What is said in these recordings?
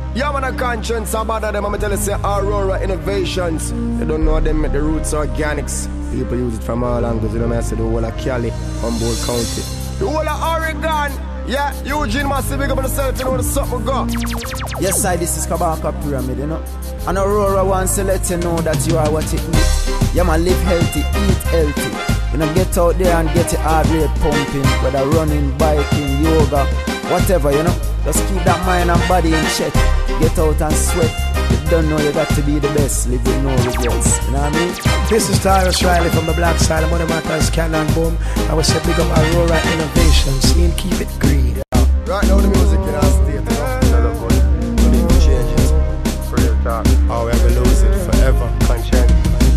Yeah, man, a conscience about them. I'm tell you, say Aurora Innovations. You don't know them at the Roots Organics. People use it from all angles. You know, I say the whole of Cali, Humboldt County, the whole of Oregon. Yeah, Eugene Massive, big up on yourself, you know the something go. Yes, I, this is Kabaka Pyramid, you know. And Aurora wants to let you know that you are what you eat. Yeah, man, live healthy, eat healthy. You know, get out there and get your heart rate pumping, whether running, biking, yoga, whatever, you know. Just keep that mind and body in check. Get out and sweat. You don't know you got to be the best. Live with no regrets. You know what I mean? This is Tyrus Riley from the Black Side. I'm one of my guys, Cannon Boom. I will say big up Aurora Innovations. And keep it green. Right now the music in our state, you know. Big changes. Real talk. Oh, we will lose it forever. Conscience.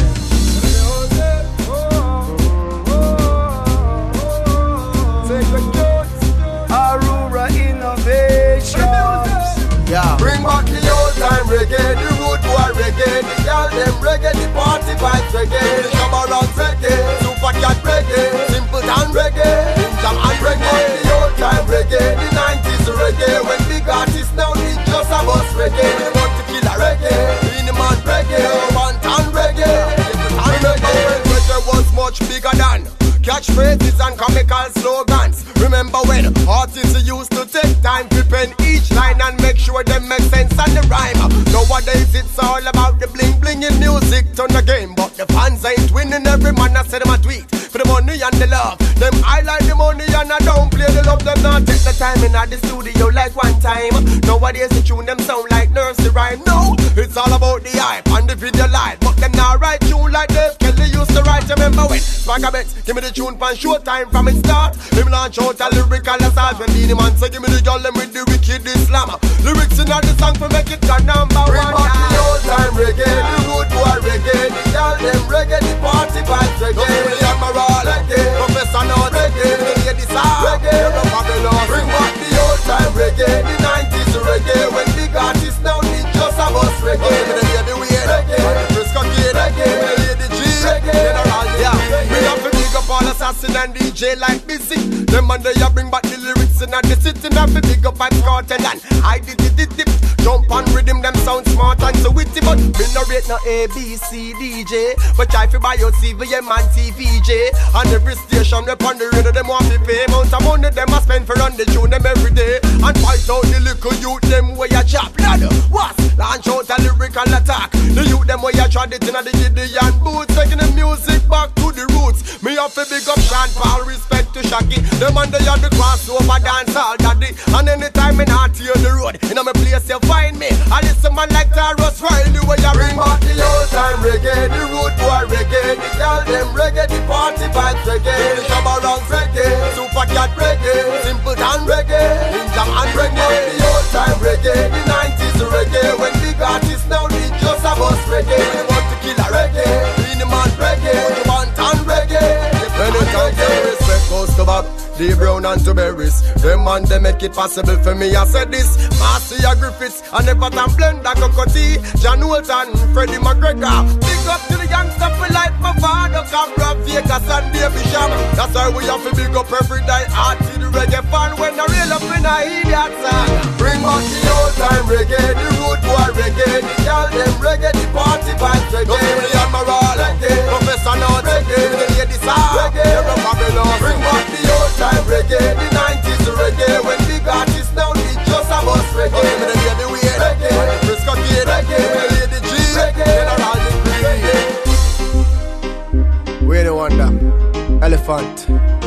Aurora Innovations. Yeah. Bring back the old time reggae, the road boy reggae, the girl them reggae, the party vibes reggae, the shabba rock reggae, super cat reggae, simple down reggae, ninja and reggae. The old time reggae, the 90s reggae, when big artists now need just a bus reggae. We want to kill a reggae, Miniman reggae, one town reggae, simple town reggae. Reggae was much bigger than catchphrases and comical slogans. Remember when artists used to take time to pen each line and make sure they make sense and the rhyme. Nowadays it's all about the bling bling in music turn the game, but the fans ain't winning. Every man I say them a tweet for the money and the love. Them highlight the money and I don't play the love. Them not take the time in the studio like one time. Nowadays the tune them sound like nursery rhyme. No, it's all about the hype and the video light, but them not write tune like Dave Kelly used to write. Remember when Swagger give me the tune pan showtime from its start. Him launch out a lyrical assault when the man say give me the girl them with the wicked Islam. Lyrics in all the song for make it go number one. Bring back the old time reggae, the road boy reggae, the girl them reggae, the party vibes reggae, the Admiral reggae, Professor Nord reggae, the ladies are reggae, the Babylon. Bring back the old time reggae, the 90s reggae, when big artists now need just a bus reggae. Give me the lady weird reggae, Frisco Kid reggae, the lady G reggae, General yeah. We have to big up all assassin and DJ like busy. Them and they bring back the lyrics in the city. Now we big up Vybz Kartel and I did it. Jump on rhythm, them sound smart and so witty. But me no rate no ABC DJ, but try to buy your CVM and TVJ. And every station up on the radio, them want to pay amount of money them a spend for run the tune them every day. And fight out the little youth them where you chop ladder. What? Launch out a lyrical attack. The youth them where you tried it in the Gideon boots, taking the music back to the roots. Me have to big up Sean Paul, respect to Shaggy. Them and they are the crossover dance all daddy. And anytime me not hear the road, in my place you find me. I listen man like Tyrus Riley where you bring back the old time reggae, the road boy reggae, the girl them reggae, the party vibes reggae, the shabba rock reggae, super cat reggae, simple down reggae, ninja and reggae. The old time reggae, the 90s reggae, when big artists now need just a bus reggae. We want to kill a reggae, Miniman reggae, one town reggae. Anytime you respect goes to Bob, D Brown and to Berries. Them and they make it possible for me. I said this, Marcia Griffiths and Everton Blender, Coco T, John Walton, Freddie McGregor. Big up to the youngster for life, my father, Cabra, Vegas and Baby Sham. That's why we have to big up every day. Art to the reggae fan when I reel up in a idiot song. Bring back the old time reggae, the road boy reggae, the girl them reggae, the party vibes reggae, the Admiral reggae, Professor Nord reggae, the ladies are reggae, the Babylon. Bring back the old time reggae, the 90s reggae, when big artists now need just a bus reggae. Give me the lady weird reggae, Frisco Kid reggae, the lady G reggae, General Green. We're the wonder, Elephant,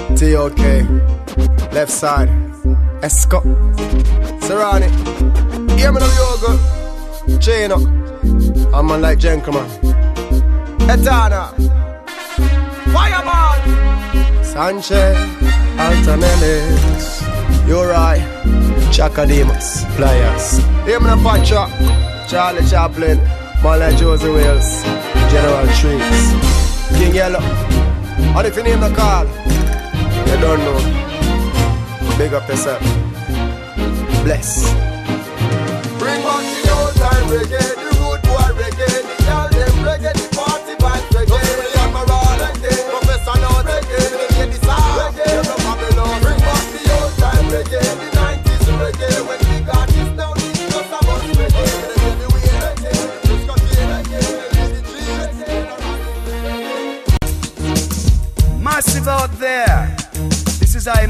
TOK, left side, Esco, Serrani, hear me no yoga, Chino, I'm man like Gentleman, Etana, Fireball, Sanchez, Altanelis, Uri, Chakademus, Pliers. Hear me the Pacha, Charlie Chaplin, man like Josie Wales, General Trees, King Yellow. And if you name the call, you don't know. Big up yourself. Bless. Bring back the old time reggae, the road boy reggae, the girl them reggae, the party vibes reggae, the Admiral reggae, Professor Nord reggae, the ladies are reggae, the Babylon. Bring back the old time reggae, the 90s reggae, when big artists now need just a bus reggae.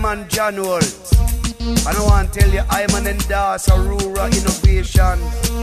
man John Holt. I don't want to tell you, I'm an endorse Aurora Innovation.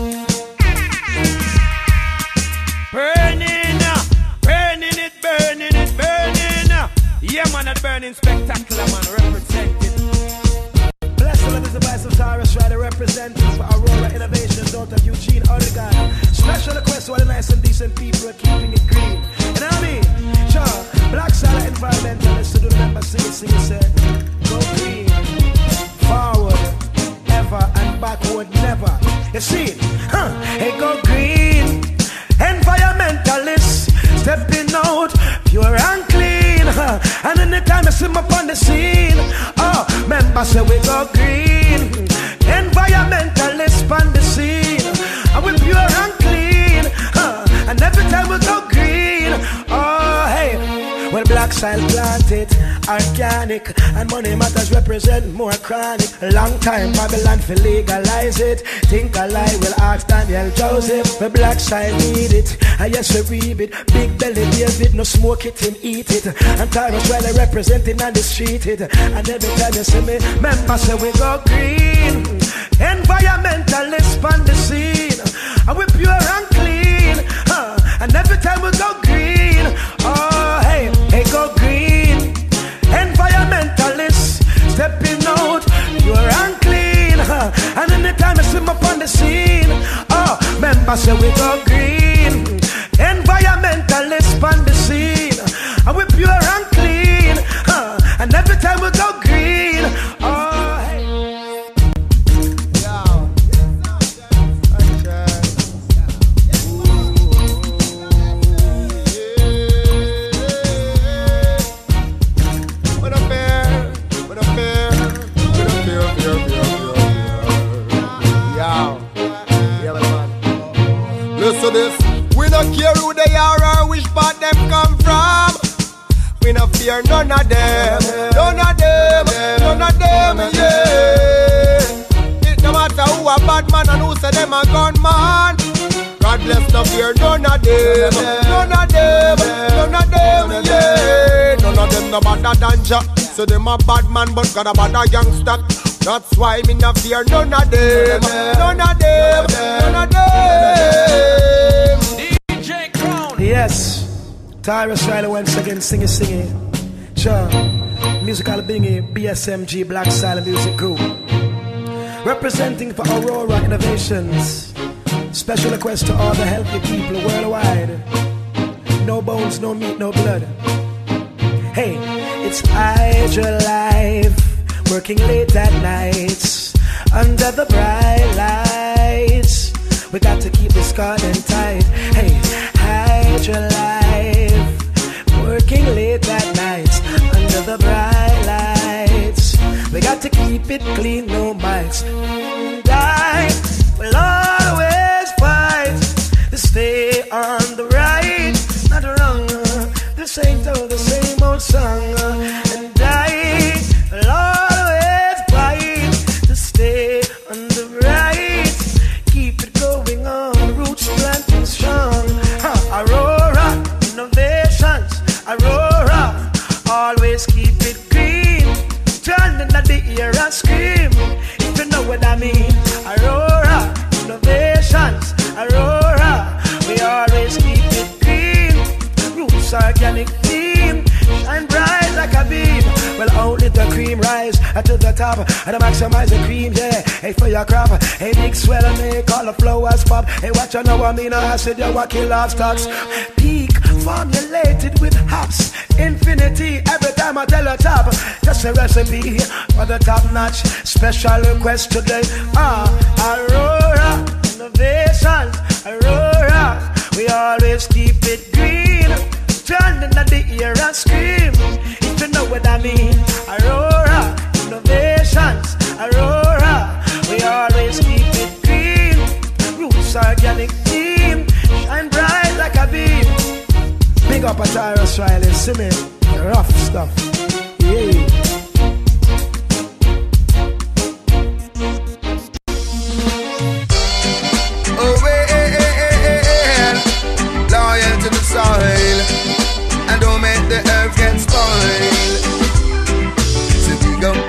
Burning, burning it, burning it, burning. Yeah, man, that burning spectacular, man, representing. Blessed love is the voice of Cyrus Ryder, representing for Aurora Innovations out of Eugene, Oregon. Special request to all the nice and decent people are keeping it green. You know what I mean? Sure, Black Sala environmentalists to do the member sing, say, go green, forward, ever, and backward, never. You see it? Hey, go green, environmentalists, stepping out, pure and clean. And anytime I see me up on the scene, oh, members say we go green, environmentalists on the scene, and we pure and clean. And every time we go green, oh, hey, well, black soil planted, organic, and money matters represent more chronic. Long time Babylon for legalize it. Think a lie, will ask Daniel Joseph. The black soil need it, and yes we reap it. Big belly David, no smoke it, him eat it. And Tyrus Riley representing and mistreated. And every time you see me, members say we go green, environmentalists on the scene, and we pure and clean. And every time we go green, oh hey, hey go green, environmentalists stepping out, pure and clean. And anytime I swim up on the scene, oh, members say we go green, environmentalists on the scene, and we pure and clean. And every time we go green, oh, hey. Listen this, we don't care who they are or which part them come from. We no fear none of them, none of them, none of them, yeah. It no matter who a bad man and who say them a gunman. God bless, no fear none of them, none of them, none of them, yeah. None of them no bad danger, so them a bad man but got a bad gangster. That's why me no fear none of them, none of them, none of them. DJ Crown. Yes, Tyrus Riley once again singing. Sure, musical bingy, BSMG Black Silent Music Group, representing for Aurora Innovations. Special request to all the healthy people worldwide. No bones, no meat, no blood. Hey, it's Hydra Life, working late at nights under the bright lights. We got to keep this garden tight. Hey, Hydra Life, working late at nights under the bright lights. We got to keep it clean, no mics. And I will always fight to stay on the right, not wrong. This ain't all the same old song. And I will always fight to stay on the right. Keep it going on, roots planting strong. Aurora Innovations, Aurora, always keep it green. Turning at the ear and scream, if you know what I mean. Aurora Innovations, Aurora, we always keep it green. Roots organic theme, shine bright like a beam. Well, only the cream rise to the top, and I maximize the cream, yeah. Hey, for your crop, hey, big swell and make all the flowers pop. Hey, watch you know amino acid, you walk in livestock. Peak formulated with hops, infinity. Every time I tell a top, just a recipe for the top notch. Special request today, Aurora Innovations, Aurora, we always keep it green. Turning at the ear and scream, if you know what I mean. Aurora Innovations, Aurora, we always keep it green. Roots organic theme, shine bright like a beam. Big up a Tyrus Riley, see me, rough stuff, yeah. Oh, well, loyal to the soil, and don't make the earth get spoiled. So dig up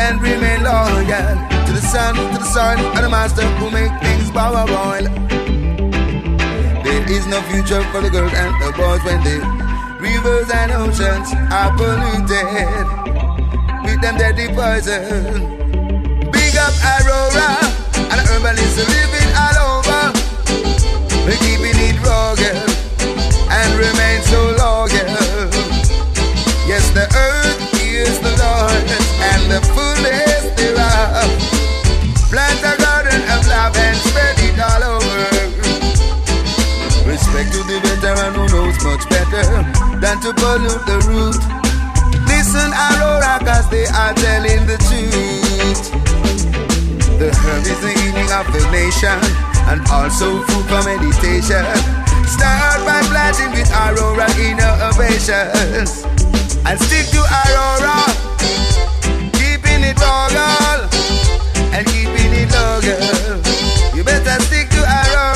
and remain loyal to the sun, and the master who make things powerful. There is no future for the girls and the boys when the rivers and oceans are polluted with them deadly poison. Big up Aurora, and the urbanists living all over. We're keeping it rugged and remain so loyal. Yes, the earth is the Lord's and the fullness thereof. Plant a garden of love and spread it all over. Respect to the veteran who knows much better than to pollute the root. Listen, Aurora, cause they are telling the truth. The herb is the healing of the nation and also food for meditation. Start by planting with Aurora innovations and stick to Aurora, keeping it rural and keeping it local. You better stick to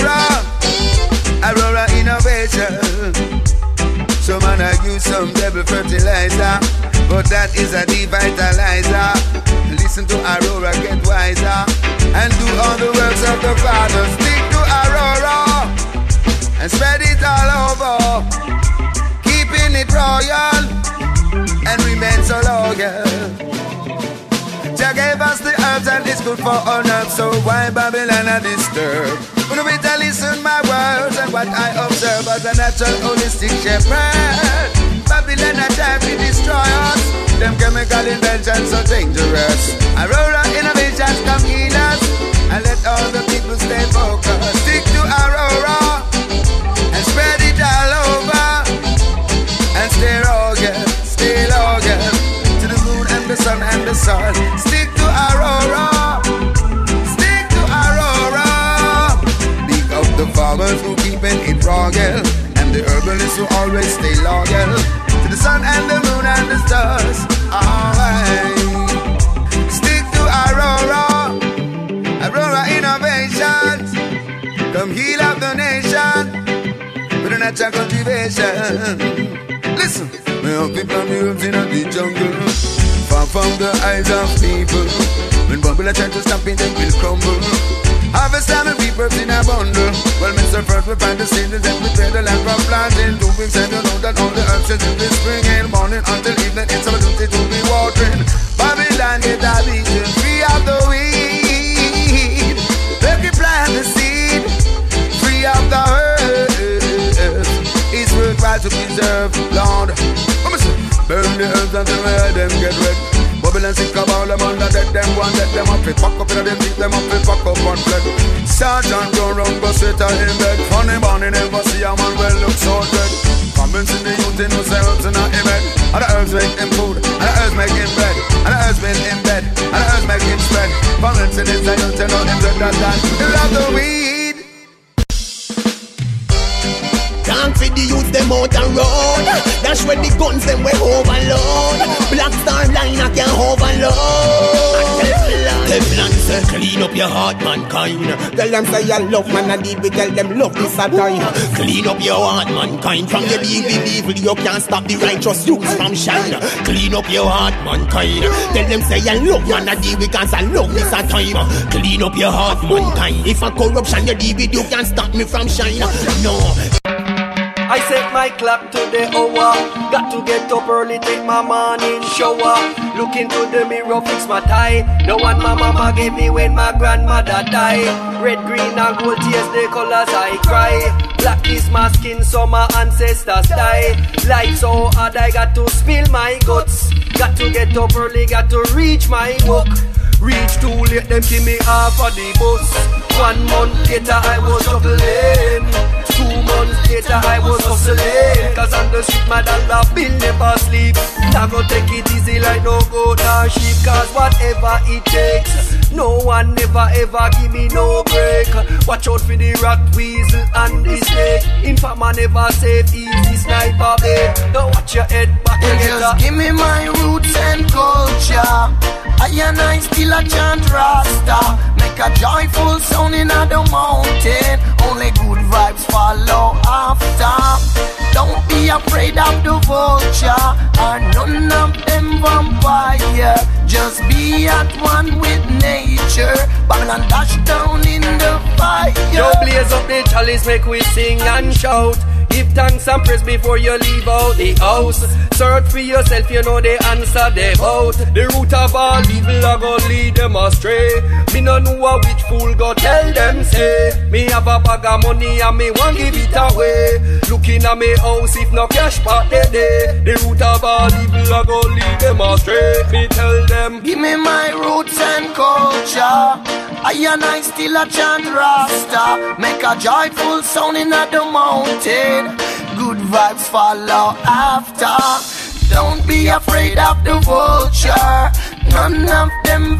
Aurora innovation. So man, I use some devil fertilizer, but that is a devitalizer. Listen to Aurora, get wiser, and do all the works of the Father. Stick to Aurora and spread it all over, keeping it royal and remain so loyal. Jah gave us the herbs and it's good for our nerves, so why Babylon are disturbed? When we tell listen my words and what I observe as a natural holistic shepherd. Babylon attack to destroy us. Them chemical inventions so dangerous. Aurora innovations come heal us and let all the people stay focused. Stick to Aurora and spread it all over and stay rugged, stay loyal to the moon and the sun and the sun. Stick to Aurora, stick to Aurora. Big up the farmers who keeping it rugged and the herbalists who always stay loyal to the sun and the moon and the stars. Alright, stick to Aurora, Aurora innovations. Come heal up the nation with a natural cultivation. Listen, me up people on the herbs in the jungle, far from the eyes of people. When Babylon try to stop it, they will crumble. Harvest time and reap herbs in a bundle. Well, Mr. First we find the seeds and prepare the land from planting. 2 weeks and you know that all the herbs is in the spring and morning until evening. It's our duty to be watering. Babylon get a beaten, free of the weed. Let me plant the seed, free of the earth. It's worthwhile to preserve, Lord. Burn the earth until them get red. Babylon sick of all them under dead. Them one let them up, it pack up in them, beat them up, it pack up on flood. Sergeant go round, go straight in bed. Funny bunny never see a man well look so dead. Comments in the youth, they know say herbs in a bed. And the herbs make him food, and the herbs make him bed. And the herbs make him bed, and the herbs make him spread. Comments in the youth, they know him dread that time. They love the weed. Can't feed the youth them out and road. That's when the guns them we overload. Black Star line I can overload. Teflon say clean up your heart, mankind. Tell them say you love man and deed. We tell them love this a time. Clean up your heart, mankind. From your evil you can't stop the righteous youths from shine. Clean up your heart, mankind. Tell them say you love man and deed. We can't say love this a time. Clean up your heart, mankind. If a corruption you deed with you can't stop me from shine. No. I set my clock to the hour. Got to get up early, take my morning shower. Look into the mirror, fix my tie. The one my mama gave me when my grandmother died. Red, green and gold tears, the colors I cry. Black is my skin, so my ancestors die. Life so hard, I got to spill my guts. Got to get up early, got to reach my work. Reach too late, them give me half of the bus. 1 month later, I was struggling. 2 months later, I was hustling. Cause on the street, my dollar bill never sleep. Now go take it easy like no goat or sheep. Cause whatever it takes, no one never ever give me no break. Watch out for the rat, weasel and the snake. Informer never safe, easy sniper bait. Don't watch your head back together. Just give me my roots and culture. I and I still a chant Rasta. Make a joyful sound in the mountain. Only good vibes follow after. Don't be afraid of the vulture or none of them vampire. Just be at one with nature. Babylon dash down in the fire. Yo, blaze up the chalice, make we sing and shout. Give thanks and praise before you leave out the house. Search for yourself, you know the answer they bout. The root of all evil are gonna lead them astray. Me no know a which fool go tell them say. Me have a bag of money and me want give it away. Looking at me house if no cash part they day. The root of all evil are gonna lead them astray. Me tell them, give me my roots and culture. I and I still a chant Rasta. Make a joyful sound in the mountain. Good vibes follow after. Don't be afraid of the vulture. None of them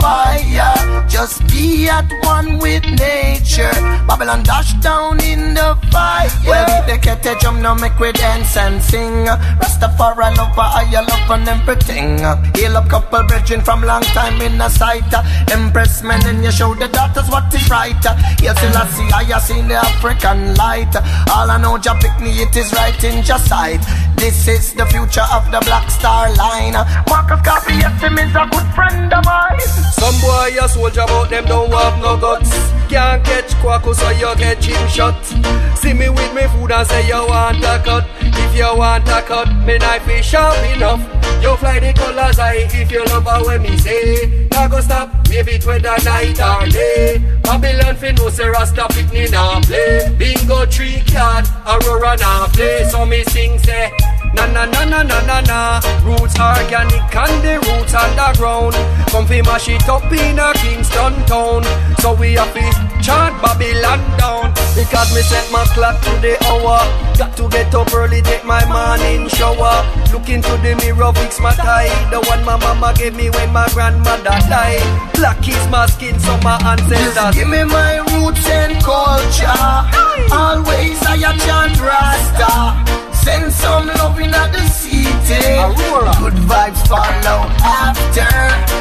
vampire. Just be at one with nature. Babylon dash down in the fire. Well, we take a touch now make we dance and sing. Rastafari love I love and everything. Heal up couple bridging from long time in the sight. Impress men and you show the daughters what is right. Yes, I see I seen the African light. All I know Jah pick me, it is right in Jah sight. This is the future of the Black Star Line. Marcus Garvey, yes, him is a good friend of mine. Some boy a soldier but them don't have no guts. Can't catch quacko so you get him shot. See me with me food and say you want a cut. If you want a cut, me knife is sharp enough. You fly the colors high if you love how when me say. Now go stop, maybe it whether night or day. Babylon fi know say Rasta picnic now play. Bingo 3 card, Aurora now play. So me sing say, na na na na na na na. Roots organic and the roots underground. Come fi mash it up in a Kingston town. So we have to chant Babylon down. Because me set my clock to the hour. Got to get up early, take my morning shower. Look into the mirror, fix my tie. The one my mama gave me when my grandmother died. Black is my skin, so my ancestors. Just give me my roots and culture. Always I a chant Rasta. Send some love in the city. Aurora. Good vibes follow after.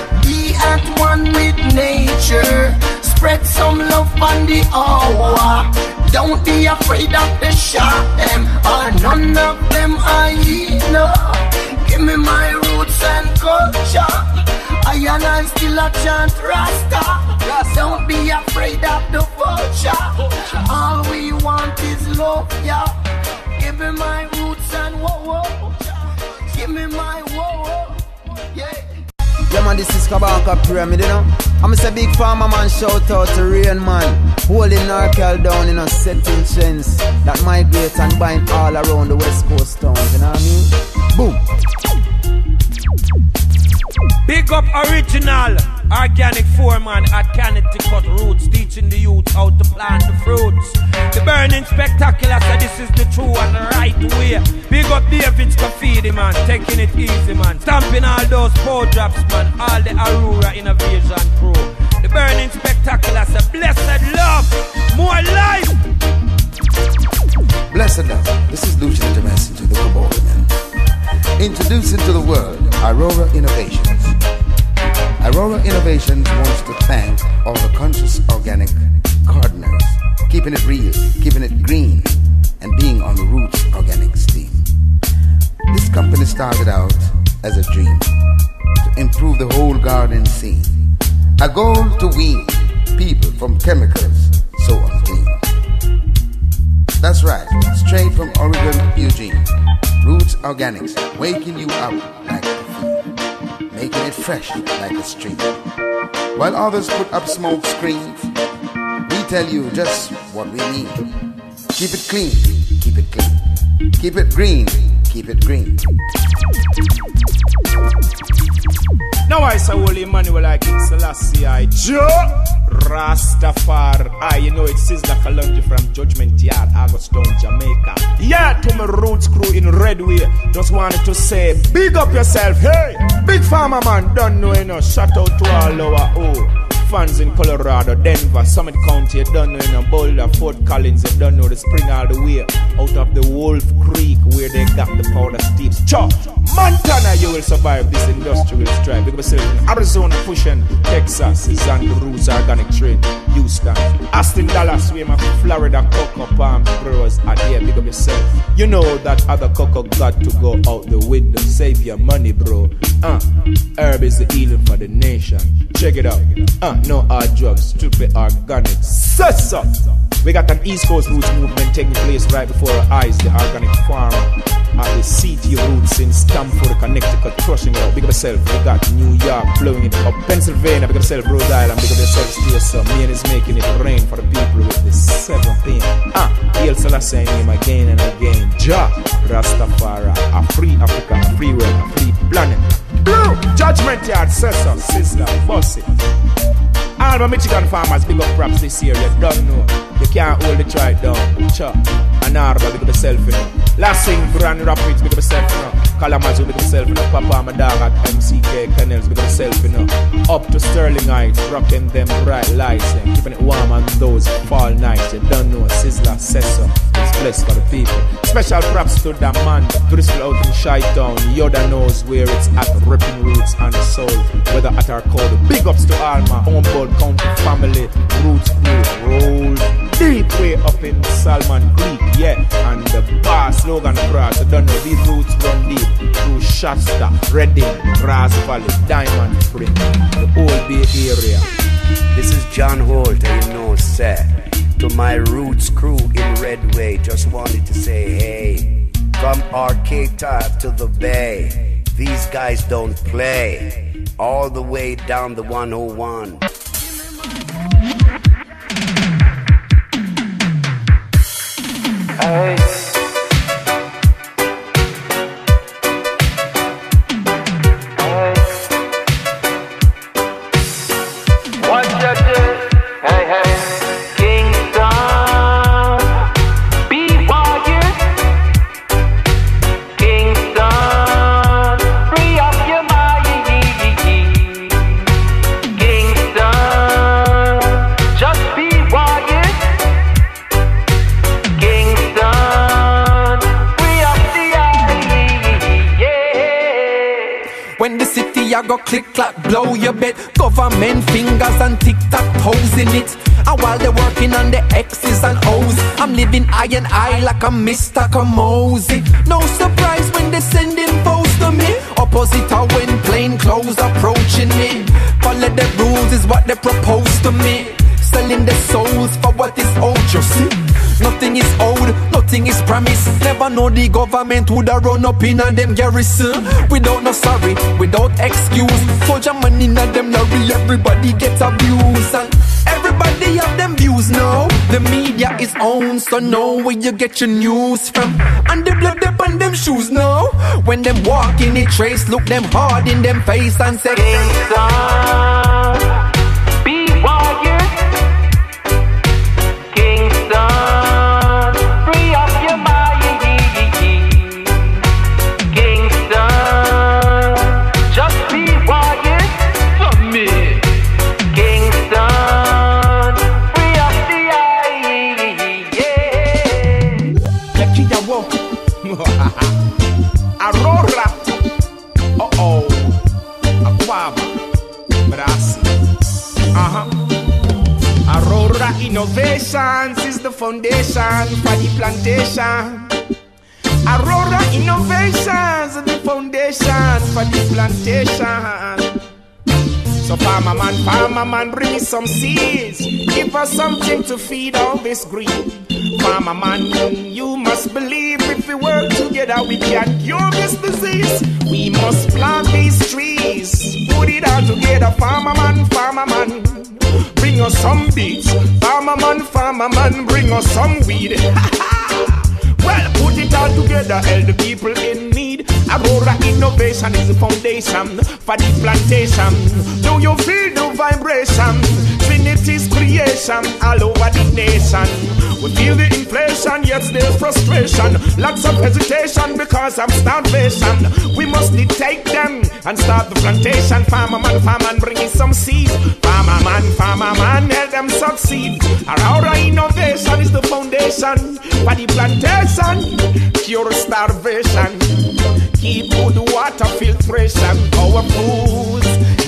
Be at one with nature. Spread some love on the hour. Don't be afraid of the shot them. Or none of them I know. Give me my roots and culture. I and I still a chant Rasta. Don't be afraid of the vulture. All we want is love, yeah. Give me my roots and whoa. Give me my whoa, yeah. Yeah man, this is Kabaka Pyramid, you know. I'm a big farmer man, shout out to Rain Man. Holding Narcal down in a setting trends that migrate and bind all around the West Coast towns, you know what I mean? Boom. Big up original organic foreman at Connecticut Roots, teaching the youth how to plant the fruits. The burning spectacular, so this is the true and the right way. Big up David's Graffiti, man, taking it easy, man. Stamping all those four drops, man, all the Aurora Innovation crew. The burning spectacular, so blessed love, more life. Blessed love, this is Lucian the Messenger, the Kabbalah man. Introducing to the world Aurora Innovations. Aurora Innovations wants to thank all the conscious organic gardeners, keeping it real, keeping it green, and being on the Roots Organics team. This company started out as a dream to improve the whole garden scene. A goal to wean people from chemicals so unclean. That's right, straight from Oregon, Eugene. Roots Organics, waking you up like a fiend, making it fresh like a stream. While others put up smoke screens, we tell you just what we need. Keep it clean, keep it clean. Keep it green, keep it green. Now I say Holy Emmanuel like King Selassie I Joe Rastafari. You know it's Sizzla Kalonji from Judgment Yard, Augusttown, Jamaica. Yeah, to my Roots crew in Redway. Just wanted to say, big up yourself. Hey, big farmer man, don't know enough. Shout out to all our fans in Colorado, Denver, Summit County, you don't know, Boulder, Fort Collins, you don't know, the spring all the way out of the Wolf Creek where they got the powder steeps. Montana, you will survive this industrial strife. Because in Arizona, pushing Texas is on the Roots Organic train. Houston, Austin, Dallas, where my Florida cocoa palm growers are there. Big up yourself. You know that other cocoa got to go out the window. Save your money, bro. Herb is the healing for the nation. Check it out. No hard drugs, strictly organic. Sus up. We got an East Coast roots movement taking place right before our eyes. The organic farm at the CT roots in Stamford, Connecticut, crushing it out. Big up yourself. We got New York blowing it up. Pennsylvania, big up yourself. Rhode Island, big up yourself. Still some. Man is making it rain for the people with the 7th thing. Hail Selassie name again and again. Jah Rastafari, a free Africa, a free world, a free planet. Blue Judgment Yard, Sessa, Sizzler, Bossy. All my Michigan farmers, big up props this year. You don't know. You can't hold the try down. Chop. Ann Arbor, big up yourself, you know. Lassing, Grand Rapids, big up yourself, you know. Kalamazoo, big up yourself, you know. Papa, my dog at MCK Canals, big up yourself, you know. Up to Sterling Heights, rocking them bright lights, and keeping it warm on those fall nights. You don't know. Sizzler, Sessa. It's blessed for the people. Special props to that man, Bristol out in Chi-Town. Yoda knows where it's at, ripping roots and soul. Whether at our code, big ups to all my Humboldt County family. Roots crew roll deep way up in Salmon Creek, yeah. And the boss Logan Cross, I don't know, these roots run deep through Shasta, Redding, Grass Valley, Diamond Spring, the whole Bay Area. This is John Holt, and you know, sir. To my roots crew in Redway, just wanted to say, hey, from Arcade Top to the Bay, these guys don't play, all the way down the 101. Hey. Go click clap, blow your bet. Government fingers and tic-tac-toes in it. And while they're working on the X's and O's, I'm living eye and eye like a Mr. Kamosi. No surprise when they send infos to me. Opposite are when plain clothes approaching me. Follow the rules is what they propose to me. Selling their souls for what is owed, you see. Nothing is owed, nothing is promised. Never know the government would have run up in a them garrison. Without no sorry, without excuse. Soldier money in a them lorry, everybody gets abused. And everybody have them views now. The media is on, so know where you get your news from. And the blood up on them shoes now. When them walk in the trace, look them hard in them face and say, Kingston, be warriors. Kingston, free up your mind. Kingston, just be warriors for me. Kingston, free up the eye. Yeah. Yakija walk. Aurora. Uh-oh. Aquaba. Brasi. Aurora Innovations is the foundation for the plantation. Aurora Innovations is the foundation for the plantation. So farmer man, bring me some seeds. Give us something to feed all this greed. Farmer man, you must believe if we work together we can cure this disease. We must plant these trees, put it all together. Farmer man, bring us some beets. Farmer man, bring us some weed. Well, put it all together, help the people in need. Aurora Innovation is the foundation for the plantation. Do you feel the vibration? Trinity's creation all over the nation. We feel the inflation, yet there's frustration. Lots of hesitation because of starvation. We must take them and start the plantation. Farmer man, bring in some seeds. Farmer man, help them succeed. Aurora Innovation is the foundation for the plantation. Cure starvation. Keep good water filtration. Our foods need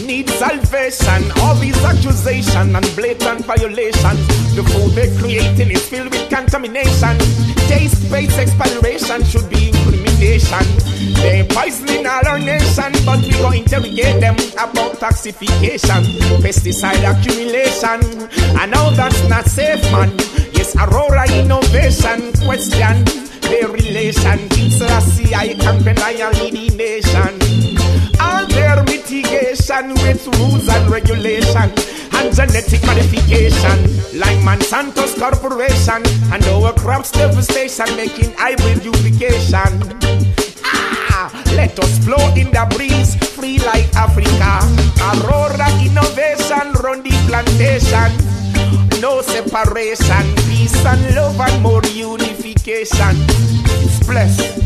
salvation. All these accusations and blatant violations. The food they're creating is filled with contamination. Taste-based expiration should be incrimination. They're poisoning all our nation, but we go interrogate them about toxification, pesticide accumulation. I know that's not safe, man. Yes, Aurora innovation question their relation. King Selassie, I campaign, I lead the nation. All their mitigation with rules and regulation and genetic modification, like Monsanto's corporation and our crops devastation, making hybrid duplication. Let us flow in the breeze, free like Africa. Aurora innovation, run the plantation. No separation, peace and love and more unification. It's blessed.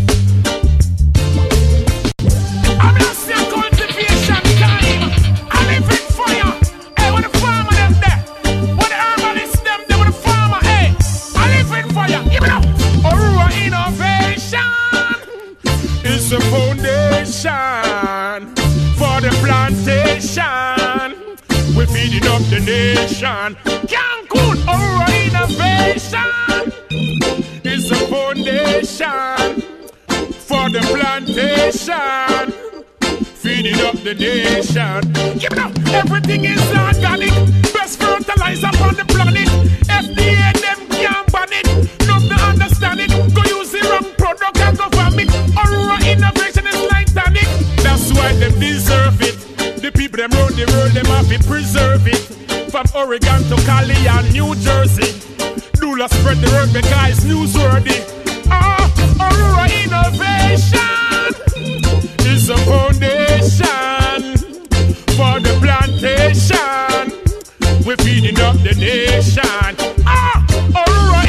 I'm not saying cultivation time. I live in fire. Hey, when the farmer them there, when the herbalists them there, when the farmer, hey, I live in fire. Give it up. Aurora innovation is the foundation for the plantation. We're feeding up the nation. Cancun, Aurora innovation is the foundation for the plantation, feeding up the nation. Give it up. Everything is organic, best fertilizer on the planet. FDA them can't ban it, nothing understand it. Go use the wrong product and go vomit. Aurora innovation is like tonic. That's why them deserve it. The people them round the world, them have to preserve it. From Oregon to Cali and New Jersey, do not spread the word because it's newsworthy. Aurora innovation is a foundation for the plantation. We're feeding up the nation. Aurora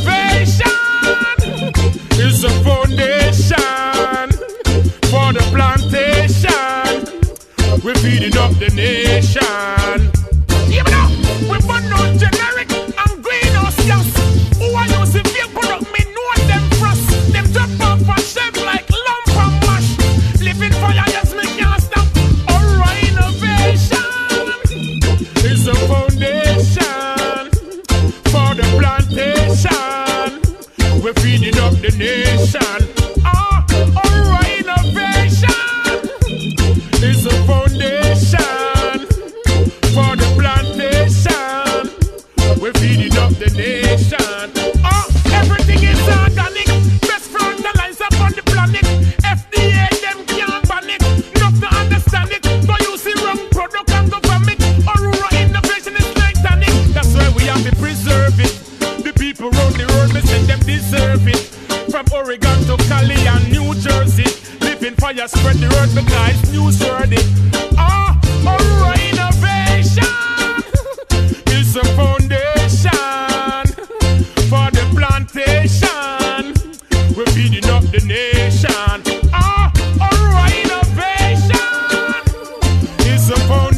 innovation is a foundation for the plantation. We're feeding up the nation. Even though we burn no generic and greenhouse gas, who are using fake product, me know them frost. Them drop off and shape like lump and mash. Living fire, yes, me can't stop. Aurora innovation is a foundation for the plantation. We're feeding up the nation. Aurora innovation is a foundation for the plantation. We're feeding up the nation. Everything is organic, best fertilizer on the planet. FDA them can't ban it, nothing understand it. Go use the wrong product and go vomit. Aurora innovation is like tonic. That's why we have to preserve it. The people round the world, me say them deserve it. From Oregon to Cali and New Jersey, living fire spread the word because it's newsworthy. Aurora innovation is a foundation for the plantation. We're feeding up the nation. Aurora innovation is a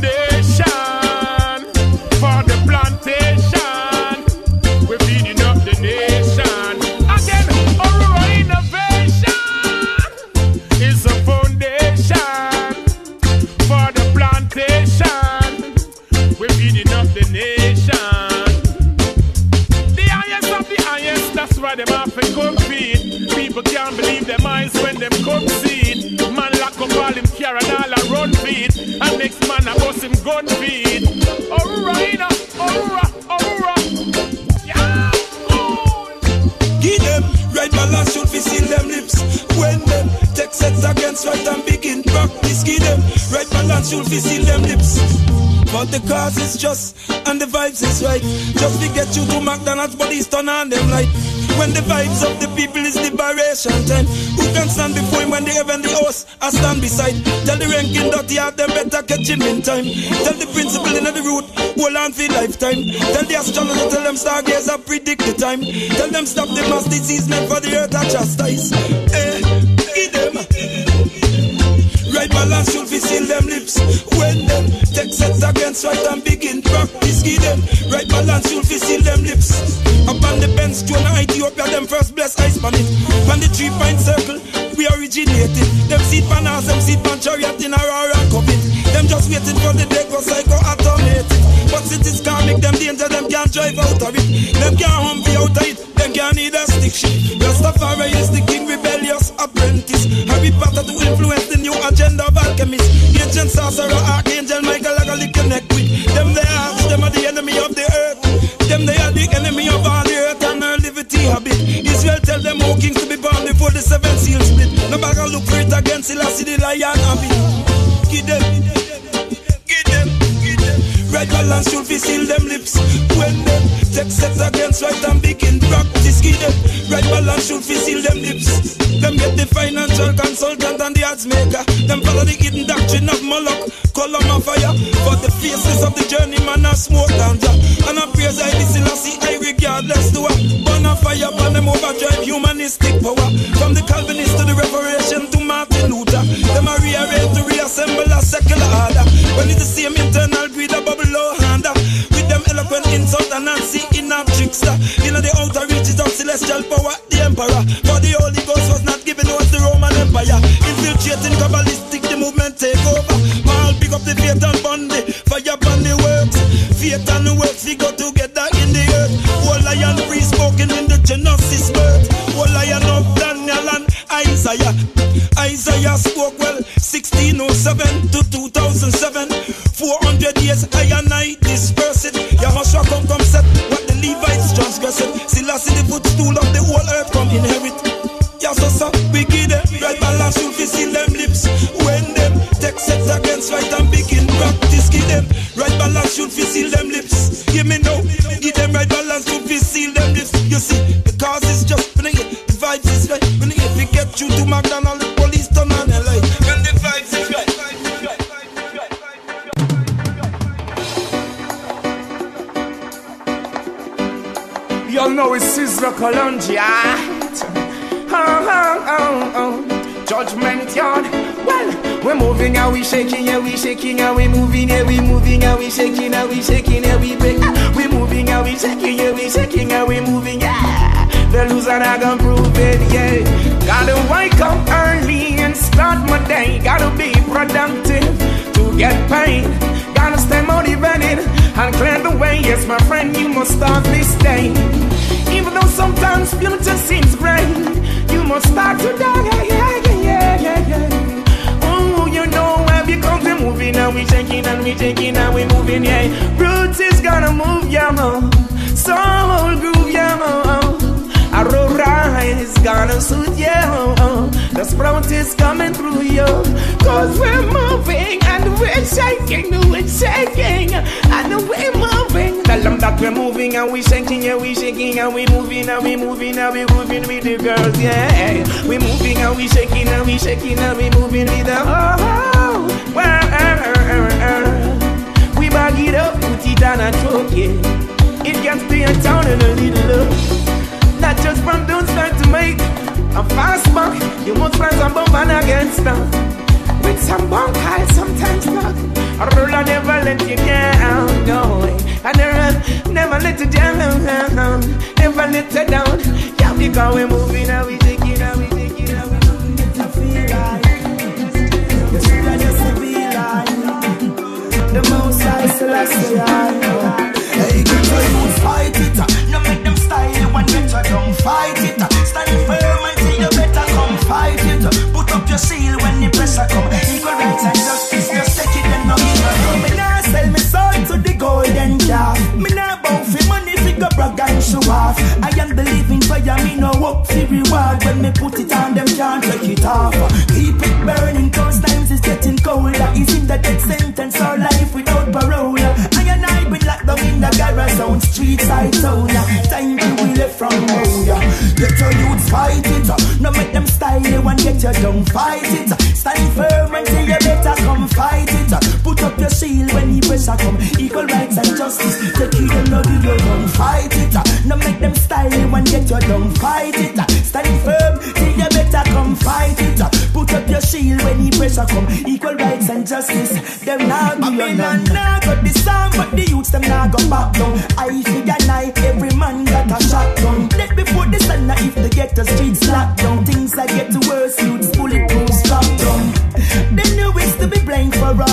foundation for the plantation. We're feeding up the nation. Again, Aurora innovation is a foundation for the plantation. We're feeding up the nation. The highest of the highest, that's why them have to compete. People can't believe their eyes when them come see it. Man lock up all him care and all a run feet. And next man a bust him gun feet. Aurora, Aurora, Aurora. Yeah, give them right balance, should be seal them lips. When them take sets against right and begin practice. Give them right balance, should be seal them lips. But the cause is just, and the vibes is right. Just to get you to McDonald's, but he's turn on them light. When the vibes of the people is liberation time, who can stand before him when the heavenly host I stand beside? Tell the ranking dirty heart, them better catch him in time. Tell the principle in the root, hold on for lifetime. Tell the astrologer, tell them stargazer predict the time. Tell them stop the mass disease, never the earth I chastise. Give them right balance, should be seal them lips. When them take sets against right and begin practice. Give them right balance, should be seal them lips. Upon the bench, to an Ethiopia, them first bless ice pan it. On the 3-point circle, we originated. Them seed pan house, them seed pan chariot in Aurora and Covet. Them just waiting for the day go psycho automatic. But cities can't make them danger, them can't drive out of it. Them can't humble out of it, them can't need a stick shit. Rastafari is the king, rebellious apprentice. Harry Potter to influence the new agenda of alchemists. Ancient sorcerer, archangel Michael, I gotta connect with. Them they ask, them are the enemy of the earth. Them they are the enemy of all the earth and her liberty habit. Israel tell them all kings to be born before the 7 seals split. No matter look for it against Selassie the lion of it. Give them, give them, give them. Right balance should be seal them lips. When them take sets against right and begin practice. Give them, right balance should be seal them lips. Them get the financial consultant and the odds maker. Them follow the hidden doctrine of Moloch, column of fire. But the faces of the journeyman are smoke ganja. And I praise I Selassie, I regardless to a burn a fire upon them overdrive humanistic power. From the Calvinist to the Reformation to Martin Luther. Them are rearranged to reassemble a secular order. When it's the same internal greed a bubble low hander. With them eloquent insult and Nancy in a trickster. You know the outer reaches of celestial power, the emperor. For the Holy Ghost was not given us the Roman Empire. Infiltrating Kabbalistic, the movement take over. Mal pick up the faith and bundy, fire upon the works. Faith and the works, we go together in the earth. Whole lion free spoken in the Genesis birth. Whole lion of Daniel and Isaiah. Isaiah spoke well, 1607 to 2007. 400 years I and I disperse it. Yahushua come set what the Levites transgressed. Selassie the footstool of the whole earth come inherit. Yes, so we give them right balance should be seal them lips. When them take sets against right and begin practice. Give them right balance should be seal them lips. Give me no, give them right balance should be seal them lips. You see, the cause is just when the vibes is right. When we get you to McDonald's, the police turn on the light. When the vibes is right. Y'all know it's Sizzla Kalonji. Judgment Yard. Well, we're moving and we shaking, yeah, we shaking and we moving, yeah, we moving and we shaking and we shaking, yeah, we break. We moving and we shaking, yeah, we shaking and we moving, yeah. The loser not gonna prove it, yeah. Gotta wake up early and start my day. Gotta be productive to get paid. Gotta stay motivated and clear the way. Yes, my friend, you must start this day. Even though sometimes future seems great, you must start today, yeah. Oh, you know where we come to moving and we shaking and we shaking and we moving, yeah. Roots is gonna move, yeah, mo. Soul groove, yeah, mo. Aurora is gonna suit you. The sprout is coming through you. Cause we're moving and we're shaking and we're moving. Tell them that we're moving and we're shaking, yeah, we're shaking and we're moving and we're moving and we're moving with the girls, yeah. We're moving and we're shaking and we're shaking and we're moving with the we bag it up, put it on a truck, yeah. It gets to your town in a little love. Not just from don't start to make a fast buck. You must rise above and against them. With some bunk high, sometimes not. A ruler never let you down, no way. And never let you down, never let you down. Yeah, because we're moving and we taking and we taking and we moving. Get to feel like you should have just be like the most I celestial. Hey, get your youth, fight it. No make them style when get you don't fight it. Stand firm and say you better come fight it. Put up your seal when the pressure come. Equal rights and justice, just take it and not give a me nah sell me soul to the golden calf. Me nah bow for money, figure brag and show off. I am believing fire, me no work for reward. When me put it on them can't take it off. Keep it burning, cause times is getting colder. Is it the death sentence or life without parole? I been locked down in the garage zone, street side zone. Time to we left from home. Get your youths fight it. No make them style you and get your down fight it. Stand firm and say you better come fight it. Put up your shield when the pressure come. Equal rights and justice. Take it and no give your down fight it. No make them style you and get your down fight it. Stand firm, say you better come fight it. Put up your shield when the pressure come. Equal rights and justice. Them now be your now got the song, but the youths them now go back down. I figure night, every man got a shotgun. Let before the sun, if they get the streets locked down, things that get worse, youths bulletproof strap down. They know it's to be blamed for all the blood.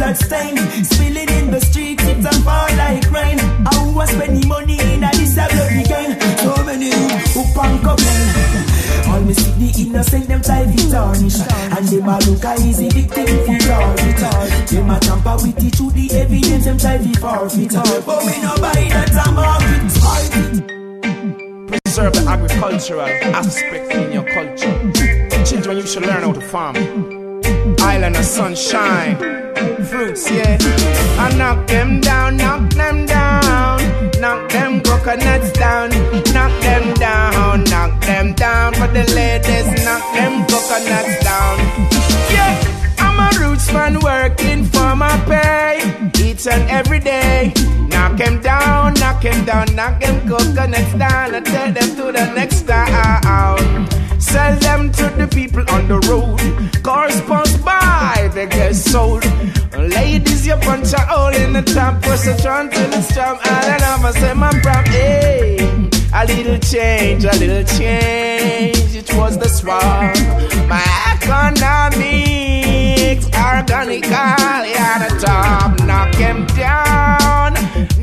bloodstain, spilling in the streets, it's a fall like rain. I was spending money in a this a bloody game. So many who punk up men. All me see the innocent, them try to tarnish. And them a look a easy victim for target. Them a tamper with it through the evidence, them try to forfeit. But we no buy that a market. Preserve the agricultural aspect in your culture. Children, you should learn how to farm. Island of sunshine, fruits, yeah. I knock them down, knock them down. Knock them coconuts down, knock them down, knock them down. For the ladies, knock them coconuts down. Yeah, I'm a roots man working for my pay, each and every day. Knock them down, knock them down, knock them coconuts down, and take them to the next town. Sell them to the people on the road. Cars pass by, they get sold. Ladies, you punch a hole in the top, push a trunk till it's strong. I don't know, I say my prop, hey. A little change, it was the swamp. My economics, organical, yeah, the top. Knock him down,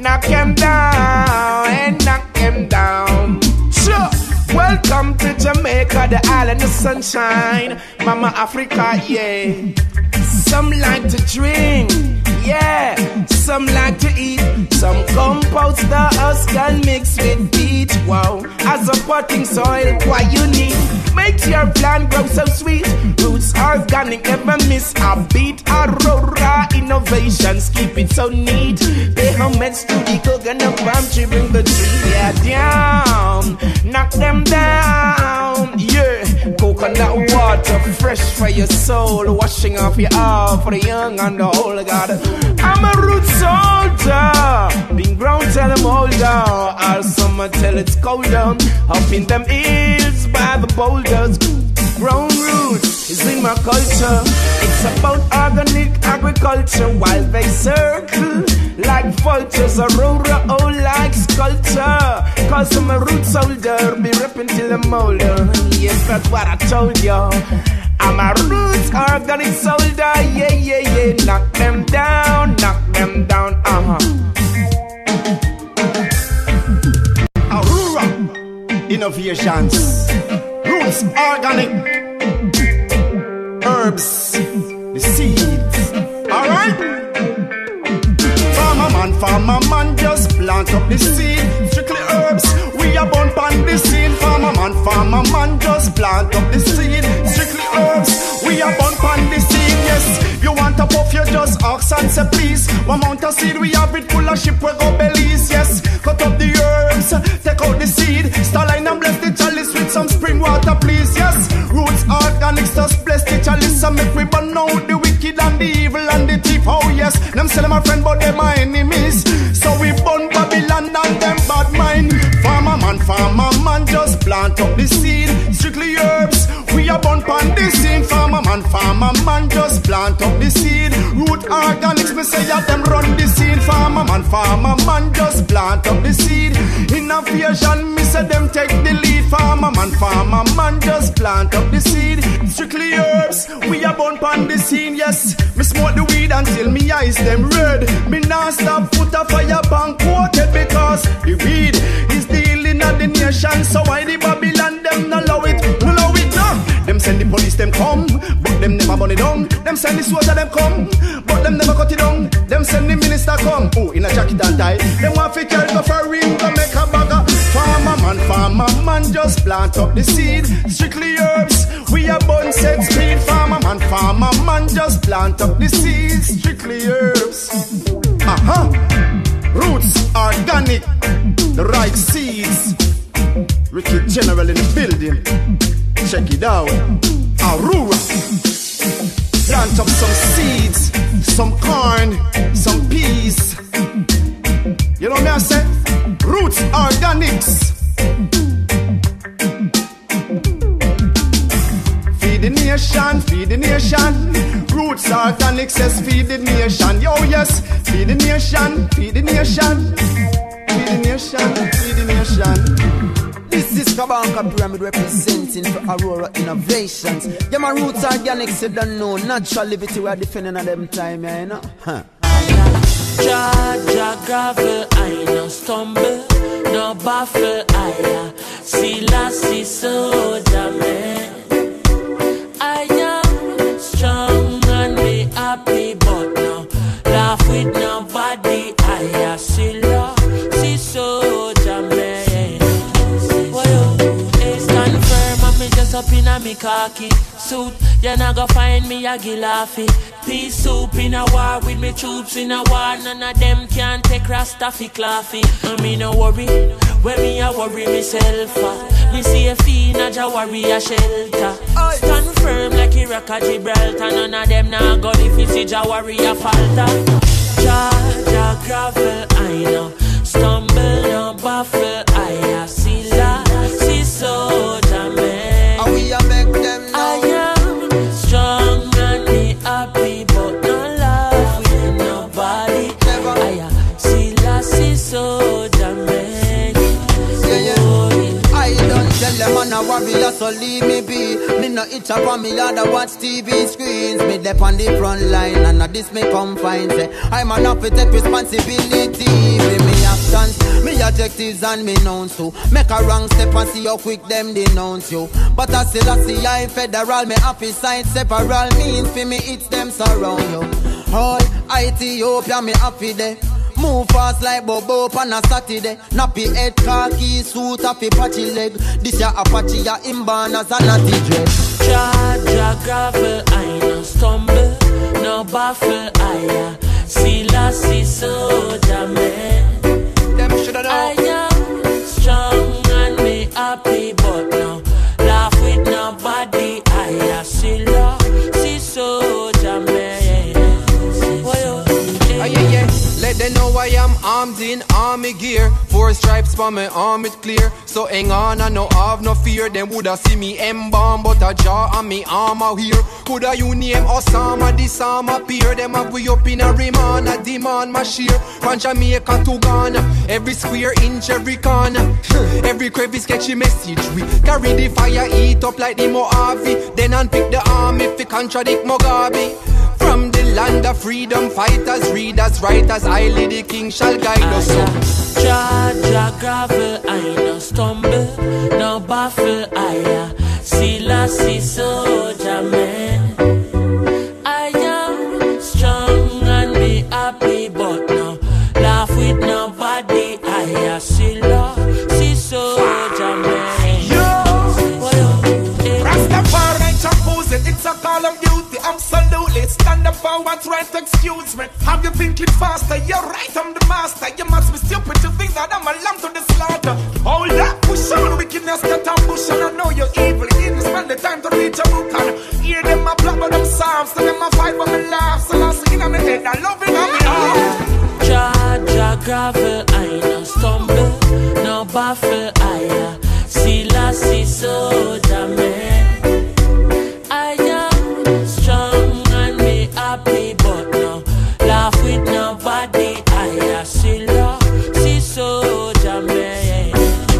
and knock him down. Sure. Welcome to Jamaica, the island of sunshine. Mama Africa, yeah. Some like to drink, yeah. Some like to eat. Some compost the husk and mix with peat. Wow, as a potting soil, what you need. Makes your plant grow so sweet. Roots organic, never miss a beat. Aurora innovations, keep it so neat. Pay homage to the coconut palm tree, bring the tree, yeah, down. Knock them down, yeah. Coconut water, fresh for your soul, washing off your arm for the young and the old. God, I'm a root soldier, being grown till I'm older. All summer till it's colder, up in them hills by the boulders. Grown roots is in my culture. It's about organic agriculture while they circle like vultures. Aurora, oh, like sculpture. Cause I'm a root soldier, be ripping till I'm older. Yes, that's what I told you. I'm a roots organic soldier, yeah, yeah, yeah. Knock them down, Aurora innovations, roots organic, herbs, the seeds, alright? Farmer man, just plant up the seed. Strictly herbs, we are born pan the seed. Farmer man, just plant up the seed. Strictly herbs, we are born pan the seed. Yes, you want a puff, you just ask and say please. One amount of seed, we have it full of ship, we go bellies. Yes, cut up the herbs, take out the seed. Starline and bless the chalice with some spring water, please. Yes, roots organics, just bless the chalice and make we burn out the wicked and the evil and the thief. Oh yes, them sell my friend, but them my enemies. So we burn Babylon and them bad mind. Farmer man, just plant up the seed. Strictly herbs, we are born pan the seed. Farmer man, just plant up the seed. Root organics, me say yeah, them run the seed. Farmer man, just plant up the seed. Innovation, me say them take the lead. Farmer man, just plant up the seed. Strictly herbs, we are born pan the seed. Yes, me smoke the weed until me eyes them red. Me not stop put a fire bank quoted because the weed is the healing of the nation. So why the Babylon them no allow it, no. Them send the police them come, but them never burn it down. Them send the soldier them come, but them never cut it down. Them send the minister come, oh in a jacket and tie. Them want to carry go for a ring to make a bagger. Farmer man, just plant up the seed. Strictly herbs, we are born set speed. Farmer man, just plant up the seed. Strictly herbs. Roots organic, the right seeds. Ricky General in the building. Check it out. Aurora. Plant up some seeds, some corn, some peas. You know what I say? Roots organics. Feed the nation. Roots organics says feed the nation. Yo, yes, feed the nation. Feed the nation. Feed the nation. Feed the nation. This is Kabanka Pyramid representing for Aurora Innovations. Yeah, my roots organics, you don't know. Natural liberty we are defending at them time, yeah, you know. Huh. Jaja gravel, I no stumble, no baffle, I see lassie soldier man. I am strong and be happy, but no laugh with nobody. I see lassie soldier man. Well, it's confirmed, I'm just up in a me khaki suit. You not go find me a gilafi. Peace soup in a war with me troops in a war. None of them can take Rastafi claffy. Me no worry, when me a worry myself. Me see a fee na Jawari a shelter. Stand firm like Iraq a Gibraltar. None of them na go if you see Jawari a falter. Jaja gravel, I know. Stumble, no baffle, I see la, see soldier man. How we a make them know? I am strong and be happy, but no love with nobody. Never. I see lassie soldier man. I don't tell them on a warrior, so leave me be. Me no itch up on me yard, I watch TV screens. Me dep on the front line, and at this me come find. Say, I'm enough to take responsibility for me actions, me objectives and me nouns too. Make a wrong step and see how quick them denounce you. But I still see I federal, me happy side separal means for me it's them surround you. All Ethiopia me happy there. Move fast like Bobo on a Saturday. Nappy head, khaki suit, happy patchy leg. This ya Apache, ya imbanas and natty dress. Jaja gravel, I no stumble, no baffle, I see lassie soldier man. Them shoulda know. I am strong and be happy, but no laugh with nobody. I see lassie soldier man. Let them know I am armed in army gear. 4 stripes for my arm it clear. So hang on, I no have no fear. Them woulda see me embalm, but a jaw on me arm out here. Coulda you name Osama, this arm appear. Them have we up in a remand, a demand my sheer. From Jamaica to Ghana, every square inch, every corner. Every crevice catchy message. We carry the fire, eat up like the Mojave. Then unpick the arm if we contradict Mugabe. From the land of freedom, fighters, readers, writers, highly the king shall guide us. Jaja gravel, I no stumble, no baffle, I see lassie soldier man. I am strong and be happy, but no laugh with nobody. I see lassie soldier man. Rastafari opposing, it's a call of duty, absolutely. Stand up for what's right, excuse me. Have you thinking faster? You're right, I'm the master. You must be stupid to think that I'm a lamb to the slaughter. Hold up, push on, wickedness get ambush. And I know you're evil, you didn't spend the time to reach a book. And hear them a plot with them psalms, tell them a fight when me laugh. So I'm singing on the head, I love it on me heart. Jaja gravel, I no stumble, no baffle, I see lassie soldier man. I am strong and be happy, but no laugh with nobody. I see soldier man.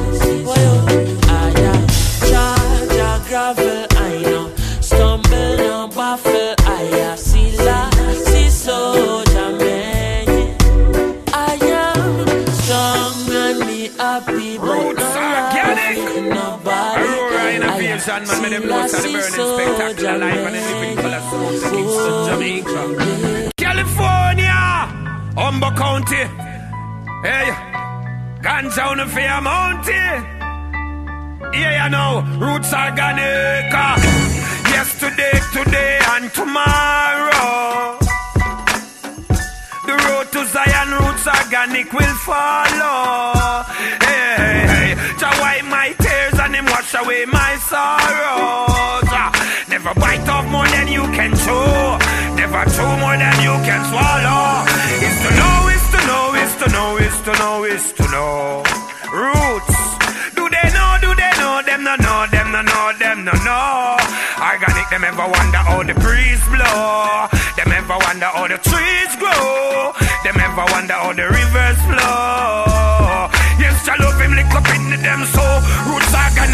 I am Jaja gravel, I know stumble, no baffle. I see soldier man. I am strong and be happy, but no laugh with nobody. And man, them notes are the burning spectacular life and the living full of souls in Kingston, Jamaica. California, Humber County. Hey, ganja on the fair mountain. Yeah, you know, roots organic. Yesterday, today, and tomorrow. The road to Zion, roots organic will follow. Hey, hey, hey. Jah wipe my tears and him wash away my sorrows. Never bite off more than you can chew. Never chew more than you can swallow. It's to know, it's to know, it's to know, it's to know, it's to know. Roots. Do they know, do they know? Them no know, them no know, them no know. Organic, them ever wonder how the breeze blow. Them ever wonder how the trees grow. Them ever wonder how the rivers flow. Yes, I love him, lick up in them so. Roots organic.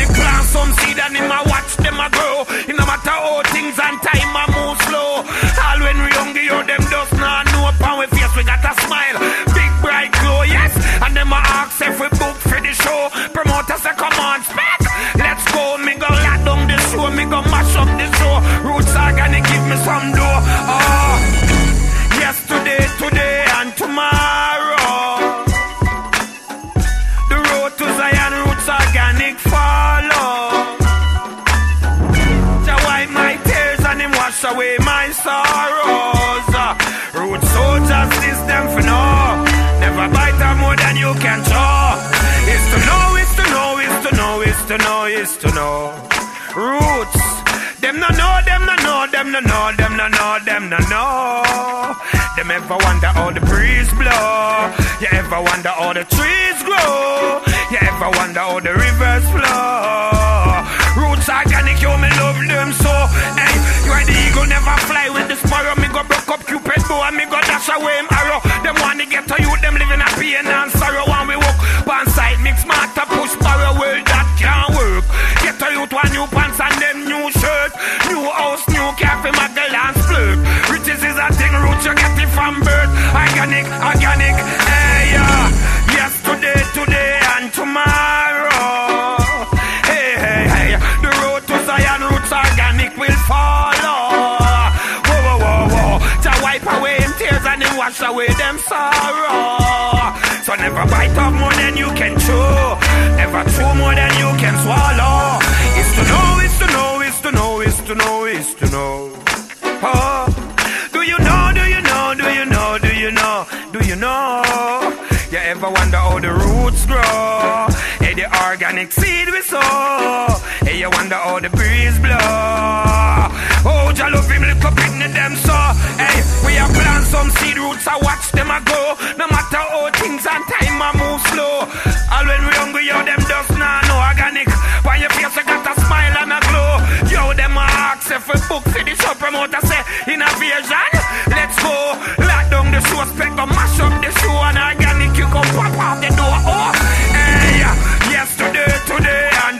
you can show. It's to know, it's to know, it's to know, it's to know, it's to know. Roots. Them no know, them no know, them no know, them no know, them no know. Them ever wonder how the breeze blow? You ever wonder how the trees grow? You ever wonder how the rivers flow? Roots organic, you me love them so. Hey, you are the eagle, never fly with the sparrow. Me go broke up Cupid bow and me go dash away him arrow. Them want to get to you, them living a pain and sorrow. When we walk pan side, mix matter, push barrow. Well, that can't work. Get to you to a new pants and them new shirt. New house, new cafe, muggle and flirt. Riches is a thing, roots you get it from birth. Organic, organic, hey, yeah. Yesterday, today, and tomorrow. Hey, hey, hey. The road to Zion, roots organic will follow. Whoa, whoa, whoa, whoa. To wipe away them tears and then wash away them sorrow. So never bite off more than you can chew. Never chew more than you can swallow. It's to know, it's to know, it's to know, it's to know, it's to know. Oh, do you know, do you know, do you know, do you know, do you know? You ever wonder how the roots grow? Hey, the organic seed we sow. Hey, you wonder how the breeze blow. Oh, Jah love him little picnic them so. Hey, we have plant some seed roots, I watch them a go. No matter how things and time a move slow. All when we hungry, yo, them just nah no organic. When your face you got a smile and a glow. Yo, them a ask if we book for the show promoter say innovation. Let's go. Lock down the show, spec go mash up the show and organic you come pop out the door. Oh, hey, yesterday, today and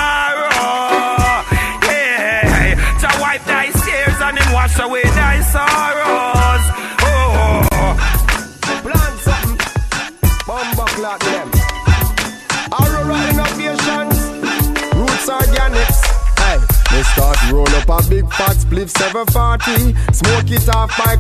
tomorrow. Hey, hey, to wipe thy tears and then wash away thy sorrows. Oh, plant something, bomba clock them. Aurora Innovations, Roots Organics. Hey, they start roll up a big fat spliff 740. Smoke it off by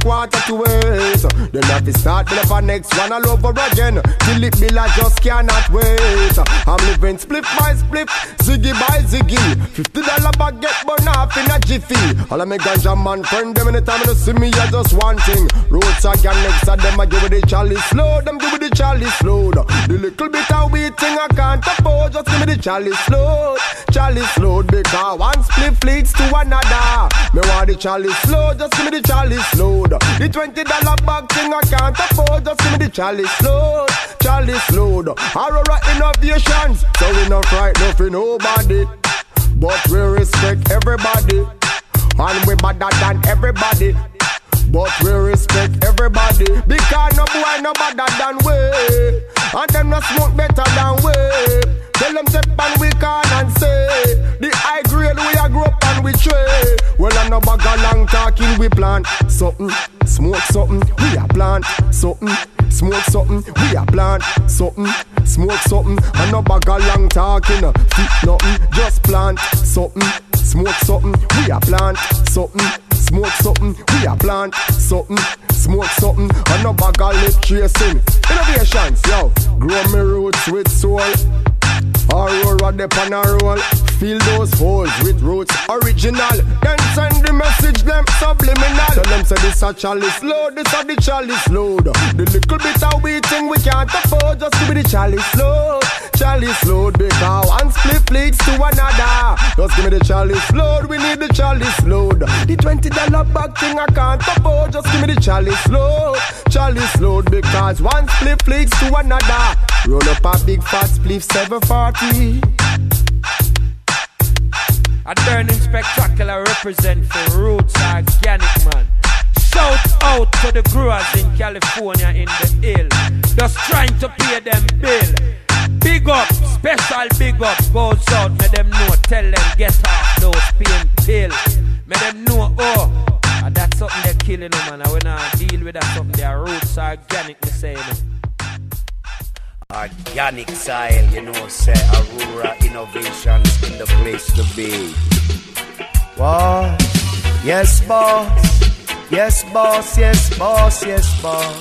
7:45. Then have to start build up a next one all over again. Till it bill I just cannot wait. I'm living spliff by spliff, ziggy by ziggy. $50 bag get burn off in a jiffy. All of me ganja man friend them anytime they see me I just one thing. Roots Organics and them I give it the chalice load. Them give it the chalice load. The little bit of wheat thing I can't afford. Just give me the chalice load. Chalice load because one spliff leads to another. Me want the chalice load. Just give me the chalice load. The $20 bag thing I can't afford. Just give me the chalice load. Chalice load. Aurora Innovations. So we not frightened for nobody, but we respect everybody. And we better than everybody, but we respect everybody. Because no boy no better than we, and them no smoke better than we. Tell them step and we can and say the high grade we a grow up and we trade. Well I no bag a long talking we plant something, smoke something, we a plant something, smoke something, we a plant something, smoke something. I no bag a long talking, fit nothing, just plant something, smoke something, we a plant something, smoke something, we a plant something, smoke something. I no bag a lip tracing. Innovations, yo, grow me roots with soul. Aurora de pan a roll. Fill those holes with roots original. Then send the message them subliminal. Tell them say this a chalice load, this a the chalice load. The little bit of wheat thing we can't afford. Just give me the chalice load. Chalice load because one split leads to another. Just give me the chalice load, we need the chalice load. The $20 bag thing I can't afford. Just give me the chalice load. Chalice load because one split leads to another. Roll up a big fat spliff 740. A burning spectacular represent for Roots Organic, man. Shout out to the growers in California in the hill, just trying to pay them bill. Big up, special big up goes out. Make them know, tell them get off those pain pill. Make them know, oh, that's something they're killing them, man. I when I deal with that something, their Roots Organic, me say, Organic style, you know, say Aurora Innovations in the place to be. Wow, yes boss, yes boss, yes boss, yes boss.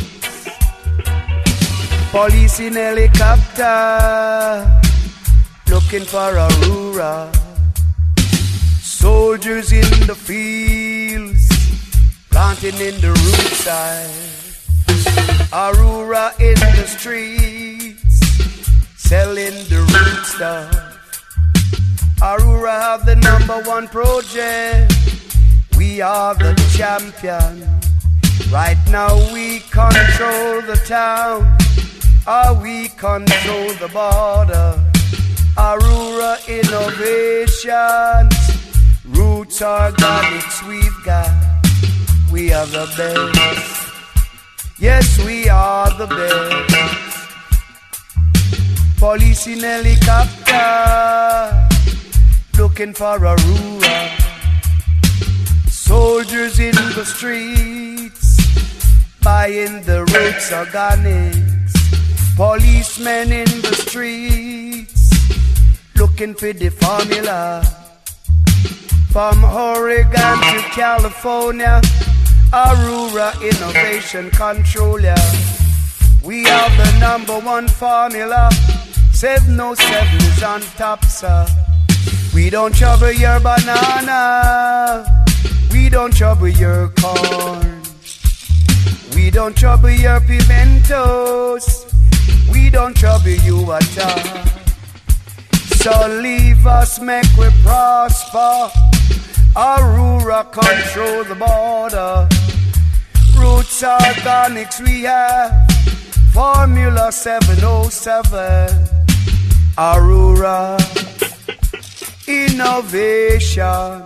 Police in helicopter, looking for Aurora. Soldiers in the fields, planting in the roadside. Aurora in the street, stuff. Aurora have the #1 project. We are the champion. Right now we control the town. We control the border. Aurora Innovations. Roots Organics we've got. We are the best. Yes, we are the best. Police in helicopter, looking for Aurora. Soldiers in the streets, buying the Roots Organics. Policemen in the streets, looking for the formula. From Oregon to California, Aurora Innovation Control, yeah. We have the #1 formula. 707 is on top, sir. We don't trouble your banana. We don't trouble your corn. We don't trouble your pimentos. We don't trouble you at all. So leave us, make we prosper. Aurora control the border. Roots Organics we have. Formula 707. Aurora Innovation.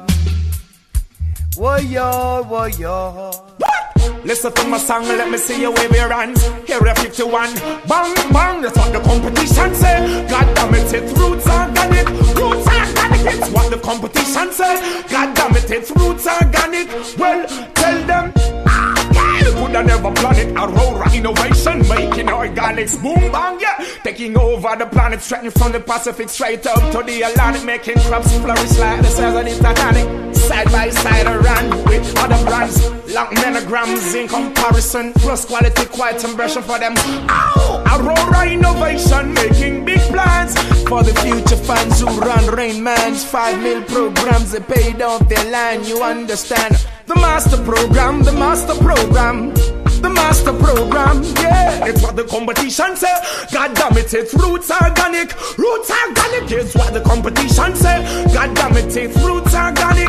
Woyo, woyo. Listen to my song, let me see you wave your hands. Area 51, bang, bang, that's what the competition say. God damn it, it's Roots Organic. Roots Organic, it's what the competition say. God damn it, it's Roots Organic. Well, tell them, could I never plan it? Aurora Innovation, making organics boom bang, yeah. Taking over the planet, stretching from the Pacific straight up to the Atlantic, making crops flourish like the size of the Titanic. Side by side around with other brands, long nanograms in comparison, plus quality, quite impression for them. Ow! Aurora Innovation, making big plans for the future fans who run Rain Man's 5 mil programs. They paid off their line, you understand? The master program, the master program, the master program, yeah. It's what the competition say. God damn it, it's Roots Organic. Roots Organic is what the competition say. God damn it, it's Roots Organic.